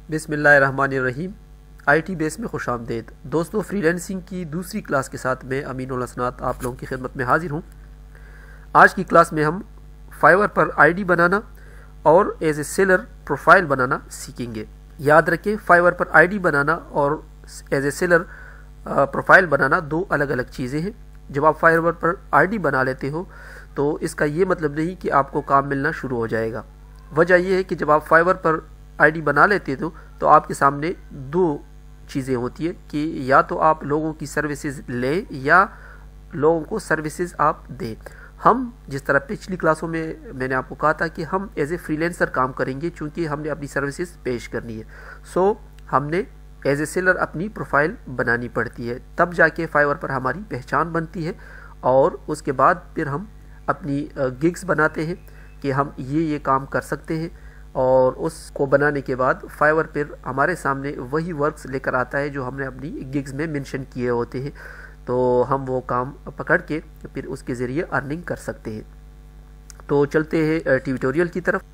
बिस्मिल्लाहिर्रहमानिर्रहीम। IT base में खुश आमदेद दोस्तों। फ्रीलांसिंग की दूसरी क्लास के साथ मैं अमीन उल हसनात आप लोगों की खिदमत में हाजिर हूँ। आज की क्लास में हम फाइवर पर ID बनाना और एज ए सेलर प्रोफाइल बनाना सीखेंगे। याद रखें, फाइवर पर ID बनाना और एज ए सेलर प्रोफाइल बनाना दो अलग अलग चीज़ें हैं। जब आप फाइवर पर ID बना लेते हो तो इसका ये मतलब नहीं कि आपको काम मिलना शुरू हो जाएगा। वजह यह है कि जब आप फाइवर पर ID बना लेते हो तो आपके सामने दो चीज़ें होती है कि या तो आप लोगों की सर्विसेज लें या लोगों को सर्विसेज आप दें। हम जिस तरह पिछली क्लासों में मैंने आपको कहा था कि हम एज ए फ्रीलांसर काम करेंगे, चूँकि हमने अपनी सर्विसेज पेश करनी है। सो हमने एज ए सेलर अपनी प्रोफाइल बनानी पड़ती है, तब जाके फाइवर पर हमारी पहचान बनती है और उसके बाद फिर हम अपनी गिग्स बनाते हैं कि हम ये काम कर सकते हैं। और उसको बनाने के बाद फाइवर पर हमारे सामने वही वर्क्स लेकर आता है जो हमने अपनी गिग्स में मेंशन किए होते हैं, तो हम वो काम पकड़ के फिर उसके ज़रिए अर्निंग कर सकते हैं। तो चलते हैं ट्यूटोरियल की तरफ।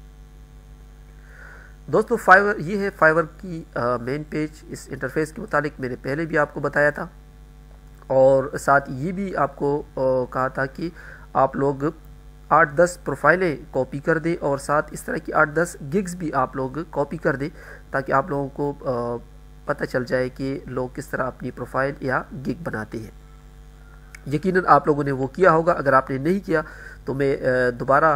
दोस्तों, फाइवर ये है फाइवर की मेन पेज। इस इंटरफेस के मुतालिक मैंने पहले भी आपको बताया था और साथ ये भी आपको कहा था कि आप लोग 8-10 प्रोफाइलें कॉपी कर दें और साथ इस तरह की 8-10 गिग्स भी आप लोग कॉपी कर दें, ताकि आप लोगों को पता चल जाए कि लोग किस तरह अपनी प्रोफाइल या गिग बनाते हैं। यकीनन आप लोगों ने वो किया होगा। अगर आपने नहीं किया तो मैं दोबारा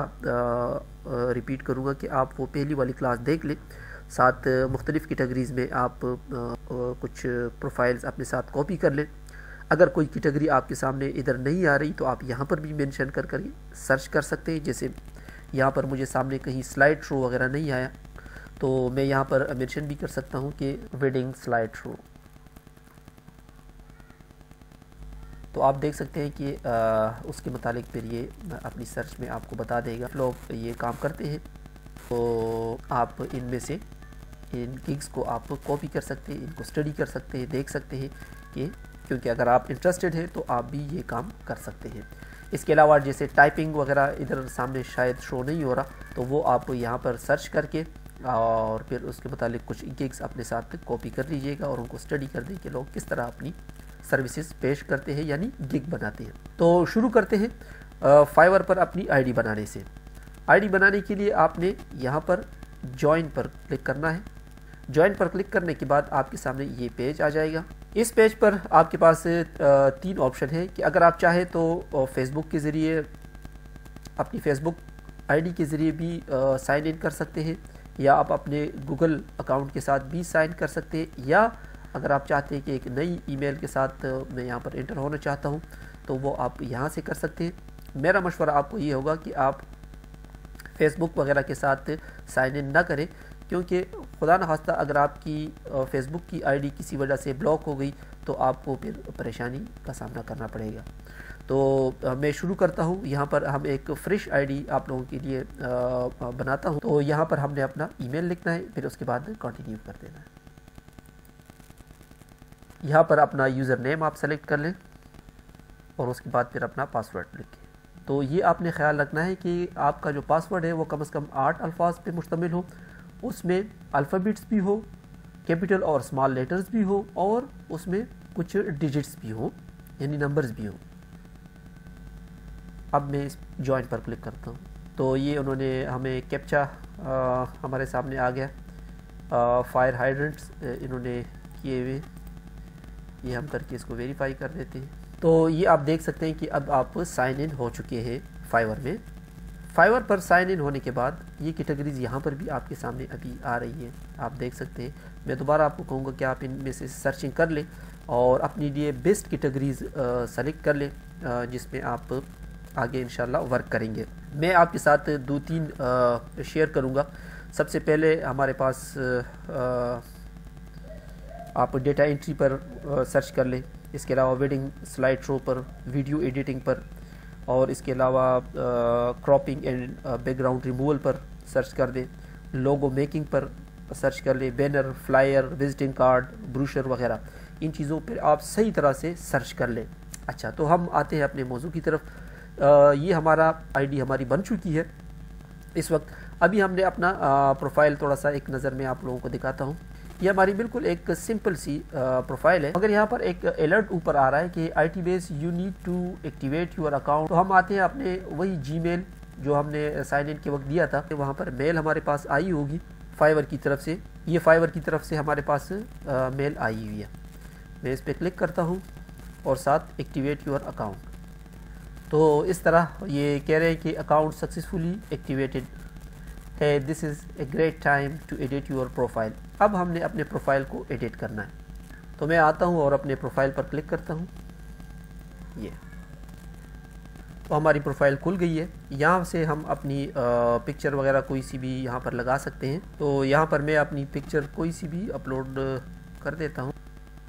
रिपीट करूँगा कि आप वो पहली वाली क्लास देख लें। साथ मुख्तलिफ़ कैटेगरीज़ में आप कुछ प्रोफाइल्स अपने साथ कॉपी कर लें। अगर कोई कैटेगरी आपके सामने इधर नहीं आ रही तो आप यहाँ पर भी मेंशन कर सर्च कर सकते हैं। जैसे यहाँ पर मुझे सामने कहीं स्लाइड शो वगैरह नहीं आया तो मैं यहाँ पर मेंशन भी कर सकता हूँ कि वेडिंग स्लाइड शो। तो आप देख सकते हैं कि उसके मुतालिक फिर ये अपनी सर्च में आपको बता देगा। लोग ये काम करते हैं तो आप इनमें से इन गिग्स को आप कॉपी कर सकते हैं, इनको स्टडी कर सकते हैं, देख सकते हैं कि क्योंकि अगर आप इंटरेस्टेड हैं तो आप भी ये काम कर सकते हैं। इसके अलावा जैसे टाइपिंग वगैरह इधर सामने शायद शो नहीं हो रहा, तो वो आप यहाँ पर सर्च करके और फिर उसके मुतालिक कुछ गिग्स अपने साथ कॉपी कर लीजिएगा और उनको स्टडी कर दें कि लोग किस तरह अपनी सर्विसेज पेश करते हैं, यानी गिग बनाते हैं। तो शुरू करते हैं फाइवर पर अपनी ID बनाने से। ID बनाने के लिए आपने यहाँ पर ज्वाइन पर क्लिक करना है। ज्वाइन पर क्लिक करने के बाद आपके सामने ये पेज आ जाएगा। इस पेज पर आपके पास 3 ऑप्शन है कि अगर आप चाहें तो फेसबुक के ज़रिए अपनी फेसबुक ID के ज़रिए भी साइन इन कर सकते हैं, या आप अपने गूगल अकाउंट के साथ भी साइन कर सकते हैं, या अगर आप चाहते हैं कि एक नई ईमेल के साथ मैं यहाँ पर एंटर होना चाहता हूँ तो वो आप यहाँ से कर सकते हैं। मेरा मशवरा आपको ये होगा कि आप फेसबुक वगैरह के साथ साइन इन ना करें, क्योंकि खुदा न खास्ता अगर आपकी फेसबुक की ID किसी वजह से ब्लॉक हो गई तो आपको फिर परेशानी का सामना करना पड़ेगा। तो मैं शुरू करता हूँ। यहाँ पर हम एक फ्रेश ID आप लोगों के लिए बनाता हूँ। तो यहाँ पर हमने अपना ईमेल लिखना है, फिर उसके बाद कंटिन्यू कर देना है। यहाँ पर अपना यूज़र नेम आप सेलेक्ट कर लें और उसके बाद फिर अपना पासवर्ड लिखें। तो ये आपने ख्याल रखना है कि आपका जो पासवर्ड है वो कम से कम 8 अल्फाज पे मुश्तमिल हो, उसमें अल्फ़ाबेट्स भी हो, कैपिटल और स्मॉल लेटर्स भी हो, और उसमें कुछ डिजिट्स भी हो, यानी नंबर्स भी हो। अब मैं इस ज्वाइन पर क्लिक करता हूँ तो ये उन्होंने हमें कैप्चा हमारे सामने आ गया। फायर हाइड्रेंट्स इन्होंने किए हुए, ये हम करके इसको वेरीफाई कर देते हैं। तो ये आप देख सकते हैं कि अब आप साइन इन हो चुके हैं फाइवर में। फाइवर पर साइन इन होने के बाद ये कैटेगरीज़ यहाँ पर भी आपके सामने अभी आ रही है, आप देख सकते हैं। मैं दोबारा आपको कहूँगा कि आप इनमें से सर्चिंग कर लें और अपने लिए बेस्ट कैटेगरीज़ सेलेक्ट कर लें जिसमें आप आगे इंशाल्लाह वर्क करेंगे। मैं आपके साथ 2-3 शेयर करूँगा। सबसे पहले हमारे पास आप डेटा एंट्री पर सर्च कर लें। इसके अलावा वेडिंग स्लाइड शो पर, वीडियो एडिटिंग पर, और इसके अलावा क्रॉपिंग एंड बैकग्राउंड रिमूवल पर सर्च कर दें। लोगो मेकिंग पर सर्च कर लें। Banner, flyer, visiting card, brochure वगैरह, इन चीज़ों पर आप सही तरह से सर्च कर लें। अच्छा, तो हम आते हैं अपने मौजू की तरफ। ये हमारा ID हमारी बन चुकी है इस वक्त। अभी हमने अपना प्रोफाइल थोड़ा सा एक नज़र में आप लोगों को दिखाता हूँ। یہ ہماری بالکل ایک سمپل سی پروفائل ہے. اگر یہاں پر ایک الرٹ اوپر آ رہا ہے کہ it says you need to activate your account, تو ہم آتے ہیں اپنے وہی جی میل جو ہم نے سائن ان کے وقت دیا تھا. وہاں پر میل ہمارے پاس آئی ہوگی فائور کی طرف سے. یہ فائور کی طرف سے ہمارے پاس میل آئی ہوئی ہے. میں اس پہ کلک کرتا ہوں اور ساتھ ایکٹیویٹ یور اکاؤنٹ. تو اس طرح یہ کہہ رہے ہیں کہ اکاؤنٹ سکسیزفلی ایکٹیویٹڈ ہے. This is a great time to edit your profile. اب ہم نے اپنے پروفائل کو ایڈٹ کرنا ہے. تو میں آتا ہوں اور اپنے پروفائل پر کلک کرتا ہوں. یہ تو ہماری پروفائل کھل گئی ہے. یہاں سے ہم اپنی پکچر وغیرہ کوئی سی بھی یہاں پر لگا سکتے ہیں. تو یہاں پر میں اپنی پکچر کوئی سی بھی اپلوڈ کر دیتا ہوں.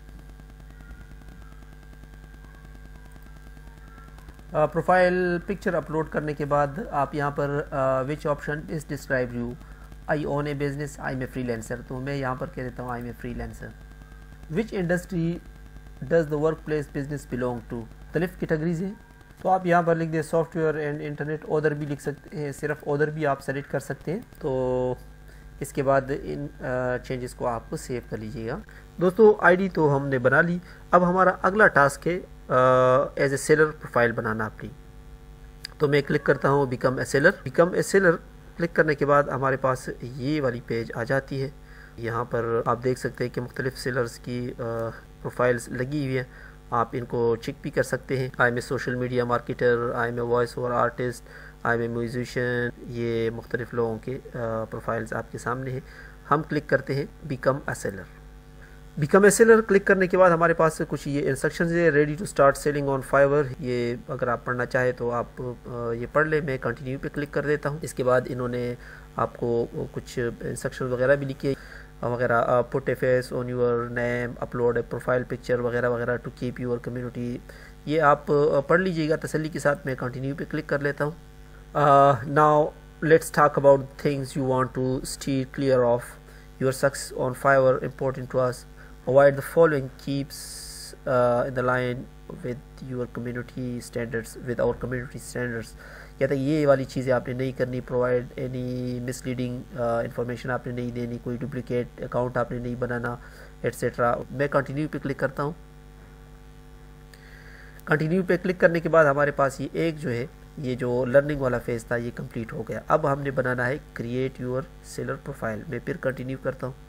پروفائل پکچر اپلوڈ کرنے کے بعد آپ یہاں پر which option is describe you, I own a business, I am a freelancer. تو میں یہاں پر کہہ دیتا ہوں I am a freelancer. Which industry does the workplace business belong to. مختلف کیٹیگریز ہیں تو آپ یہاں پر لکھ دیں software and internet. Other بھی لکھ سکتے ہیں، صرف ادر بھی آپ سلیکٹ کر سکتے ہیں. تو اس کے بعد ان چینجز کو آپ سیو کر لیجیے گا. دوستو آئی ڈی تو ہم نے بنا لی. اب ہمارا اگلا ٹاسک ہے ایز اے سیلر پروفائل بنانا اپنی. تو میں کلک کرتا ہوں become a seller. Become a seller click کرنے کے بعد ہمارے پاس یہ والی پیج آ جاتی ہے. یہاں پر آپ دیکھ سکتے ہیں کہ مختلف سیلرز کی پروفائلز لگی ہوئی ہیں. آپ ان کو چیک بھی کر سکتے ہیں. I am a social media marketer, I am a voice over artist, I am a musician. یہ مختلف لوگوں کے پروفائلز آپ کے سامنے ہیں. ہم کلک کرتے ہیں become a seller. Become a seller click کرنے کے بعد ہمارے پاس کچھ یہ انسٹرکشنز ہے. Ready to start selling on Fiverr. یہ اگر آپ پڑھنا چاہیں تو آپ یہ پڑھ لیں. میں کنٹینیو پہ کلک کر دیتا ہوں. اس کے بعد انہوں نے آپ کو کچھ انسٹرکشن وغیرہ بھی لکھے وغیرہ. Put a face on your name, upload a profile picture وغیرہ وغیرہ ٹو کیپ یور کمیونٹی. یہ آپ پڑھ لیجیے گا تسلی کے ساتھ. میں کنٹینیو پہ کلک کر لیتا ہوں. Now let's talk about things you want to steer clear of your success on Fiverr important to us. Avoid the following keeps in the line with your community standards, with our community standards. کہتا ہے یہ والی چیزیں آپ نے نہیں کرنی. Provide any misleading information آپ نے نہیں دینی. کوئی ڈپلیکیٹ اکاؤنٹ آپ نے نہیں بنانا ایٹسیٹرا. میں کنٹینیو پہ کلک کرتا ہوں. کنٹینیو پہ کلک کرنے کے بعد ہمارے پاس یہ ایک جو ہے یہ جو لرننگ والا فیز تھا یہ کمپلیٹ ہو گیا. اب ہم نے بنانا ہے کریٹ یور سیلر پروفائل. میں پھر کنٹینیو کرتا ہوں.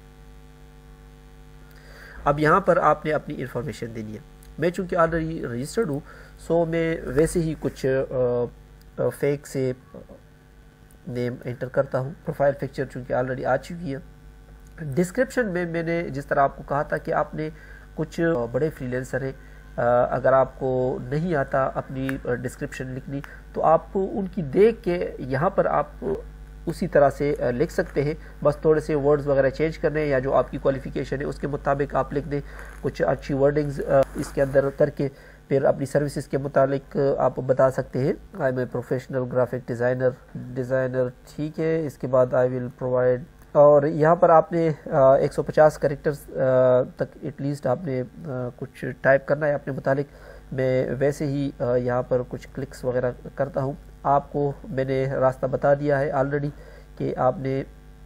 اب یہاں پر آپ نے اپنی انفارمیشن دینی ہے. میں چونکہ آلریڈی رجسٹرڈ ہوں سو میں ویسے ہی کچھ فیک سے نیم انٹر کرتا ہوں. پروفائل پکچر چونکہ آلریڈی آ چکی ہے. ڈسکرپشن میں نے جس طرح آپ کو کہا تھا کہ آپ نے کچھ بڑے فری لینسر ہیں، اگر آپ کو نہیں آتا اپنی ڈسکرپشن لکھنی تو آپ ان کی دیکھ کے یہاں پر آپ اسی طرح سے لکھ سکتے ہیں. بس تھوڑے سے ورڈز وغیرہ چینج کرنے یا جو آپ کی کوالیفیکیشن ہے اس کے مطابق آپ لکھ دیں. کچھ اچھی ورڈنگز اس کے اندر کر کے پھر اپنی سروسز کے متعلق آپ بتا سکتے ہیں. I am a professional graphic designer ٹھیک ہے. اس کے بعد آئی ول پرووائڈ، اور یہاں پر آپ نے 150 کریکٹرز تک ایٹ لیسٹ آپ نے کچھ ٹائپ کرنا ہے اپنے متعلق. میں ویسے ہی یہاں پر کچھ کلکس وغیرہ کرتا ہوں. آپ کو میں نے راستہ بتا دیا ہے آلریڈی کہ آپ نے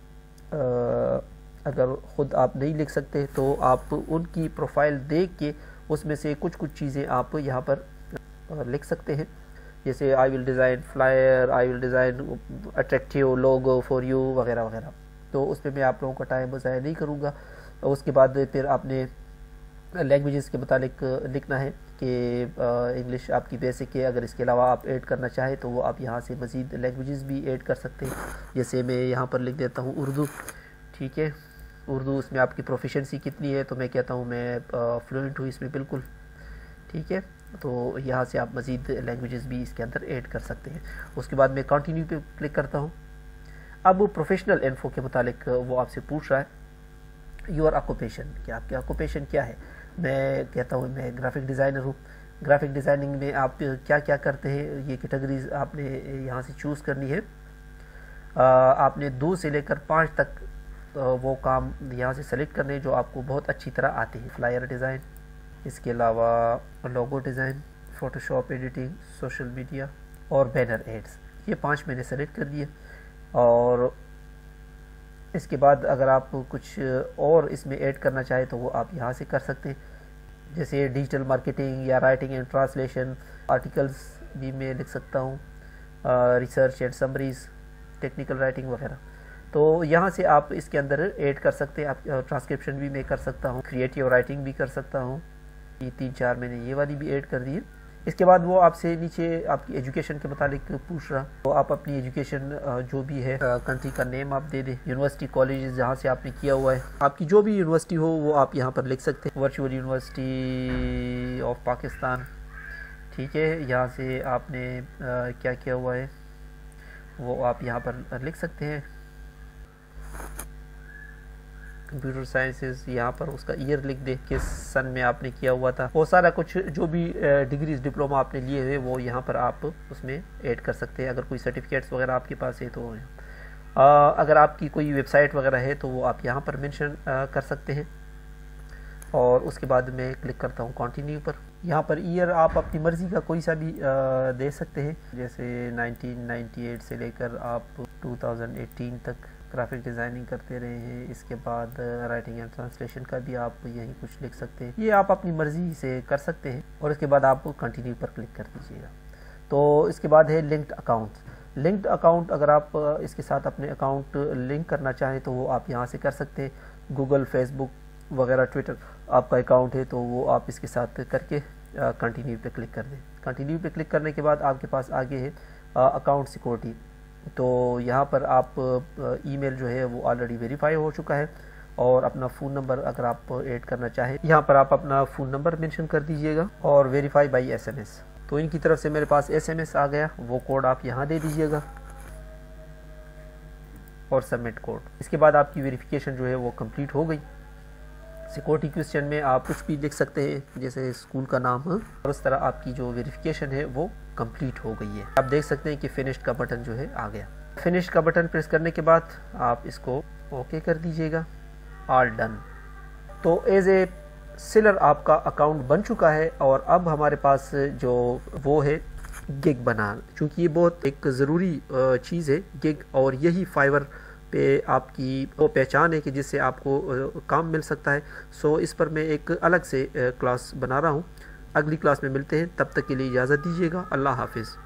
اگر خود آپ نہیں لکھ سکتے تو آپ ان کی پروفائل دیکھ کے اس میں سے کچھ چیزیں آپ یہاں پر لکھ سکتے ہیں. جیسے I will design flyer, I will design attractive logo for you وغیرہ وغیرہ. تو اس پہ میں آپ لوگوں کا ٹائم ضائع نہیں کروں گا. اس کے بعد پھر آپ نے لینگویجز کے متعلق لکھنا ہے کہ انگلش آپ کی بیسک ہے. اگر اس کے علاوہ آپ ایڈ کرنا چاہیں تو وہ آپ یہاں سے مزید لینگویجز بھی ایڈ کر سکتے ہیں. جیسے میں یہاں پر لکھ دیتا ہوں اردو. ٹھیک ہے، اردو اس میں آپ کی پروفیشنسی کتنی ہے تو میں کہتا ہوں میں فلوئنٹ ہوں اس میں بالکل. ٹھیک ہے، تو یہاں سے آپ مزید لینگویجز بھی اس کے اندر ایڈ کر سکتے ہیں. اس کے بعد میں کنٹینیو پہ کلک کرتا ہوں. اب پروفیشنل انفو کے متعلق وہ آپ سے پوچھ رہا ہے یور آکوپیشن، کہ آپ کی آکوپیشن کیا ہے. میں کہتا ہوں میں گرافک ڈیزائنر ہوں. گرافک ڈیزائننگ میں آپ کیا کیا کرتے ہیں یہ کیٹیگریز آپ نے یہاں سے چوز کرنی ہے. آپ نے 2 سے لے کر 5 تک وہ کام یہاں سے سلیکٹ کرنے جو آپ کو بہت اچھی طرح آتے ہیں. فلائر ڈیزائن، اس کے علاوہ logo design, Photoshop editing, social media اور بینر ایڈز. یہ 5 میں نے سلیکٹ کر دیے. اور اس کے بعد اگر آپ کچھ اور اس میں ایڈ کرنا چاہیں تو وہ آپ یہاں سے کر سکتے ہیں، جیسے ڈیجیٹل مارکیٹنگ یا رائٹنگ اینڈ ٹرانسلیشن، آرٹیکلز بھی میں لکھ سکتا ہوں، research and summaries, technical writing وغیرہ. تو یہاں سے آپ اس کے اندر ایڈ کر سکتے ہیں. آپ ٹرانسکرپشن بھی میں کر سکتا ہوں، کریٹیو رائٹنگ بھی کر سکتا ہوں. یہ 3-4 میں نے یہ والی بھی ایڈ کر دی ہے. اس کے بعد وہ آپ سے نیچے آپ کی ایجوکیشن کے متعلق پوچھ رہا، تو آپ اپنی ایجوکیشن جو بھی ہے کنٹری کا نیم آپ دے دیں، یونیورسٹی کالجز جہاں سے آپ نے کیا ہوا ہے، آپ کی جو بھی یونیورسٹی ہو وہ آپ یہاں پر لکھ سکتے ہیں. ورچوئل یونیورسٹی آف پاکستان، ٹھیک ہے. یہاں سے آپ نے کیا کیا ہوا ہے وہ آپ یہاں پر لکھ سکتے ہیں. کمپیوٹر سائنسز، یہاں پر اس کا ایئر لکھ دے، کس سن میں آپ نے کیا ہوا تھا. وہ سارا کچھ جو بھی ڈگریز ڈپلوما آپ نے لیے ہوئے وہ یہاں پر آپ اس میں ایڈ کر سکتے ہیں. اگر کوئی سرٹیفکیٹس وغیرہ آپ کے پاس ہے تو اگر آپ کی کوئی ویب سائٹ وغیرہ ہے تو وہ آپ یہاں پر مینشن کر سکتے ہیں. اور اس کے بعد میں کلک کرتا ہوں کنٹینیو پر. یہاں پر ایئر آپ اپنی مرضی کا کوئی سا بھی دے سکتے ہیں، جیسے 1998 سے لے کر آپ 2018 تک گرافک ڈیزائننگ کرتے رہے ہیں. اس کے بعد رائٹنگ اینڈ ٹرانسلیشن کا بھی آپ یہیں کچھ لکھ سکتے ہیں. یہ آپ اپنی مرضی سے کر سکتے ہیں. اور اس کے بعد آپ کنٹینیو پر کلک کر دیجیے گا. تو اس کے بعد ہے لنکڈ اکاؤنٹ. لنکڈ اکاؤنٹ اگر آپ اس کے ساتھ اپنے اکاؤنٹ لنک کرنا چاہیں تو وہ آپ یہاں سے کر سکتے ہیں. گوگل، فیس بک وغیرہ، ٹویٹر آپ کا اکاؤنٹ ہے تو وہ آپ اس کے ساتھ کر کے کنٹینیو پہ کلک کر دیں. کنٹینیو پہ کلک کرنے کے بعد آپ کے پاس آگے ہے اکاؤنٹ سیکورٹی. تو یہاں پر آپ ای میل جو ہے وہ آلریڈی ویریفائی ہو چکا ہے. اور اپنا فون نمبر اگر آپ ایڈ کرنا چاہیں یہاں پر آپ اپنا فون نمبر مینشن کر دیجئے گا. اور ویریفائی بائی ایس ایم ایس، تو ان کی طرف سے میرے پاس ایس ایم ایس آ گیا. وہ کوڈ آپ یہاں دے دیجئے گا اور سبمٹ کوڈ. اس کے بعد آپ کی ویریفیکیشن جو ہے وہ کمپلیٹ ہو گئی. سیکورٹی کوسچن میں آپ کچھ بھی لکھ سکتے ہیں، جیسے اسکول کا نام، اور اس طرح آپ کی جو ویریفیکیشن ہے وہ کمپلیٹ ہو گئی ہے. آپ دیکھ سکتے ہیں کہ فنشڈ کا بٹن جو ہے آ گیا. فنشڈ کا بٹن پریس کرنے کے بعد آپ اس کو اوکے کر دیجئے گا. All done. تو ایز اے سیلر آپ کا اکاؤنٹ بن چکا ہے. اور اب ہمارے پاس جو وہ ہے گگ بنانا، چونکہ یہ بہت ایک ضروری چیز ہے گگ، اور یہی فائور پہ آپ کی وہ پہچان ہے کہ جس سے آپ کو کام مل سکتا ہے. سو اس پر میں ایک الگ سے کلاس بنا رہا ہوں. اگلی کلاس میں ملتے ہیں، تب تک کے لیے اجازت دیجیے گا. اللہ حافظ.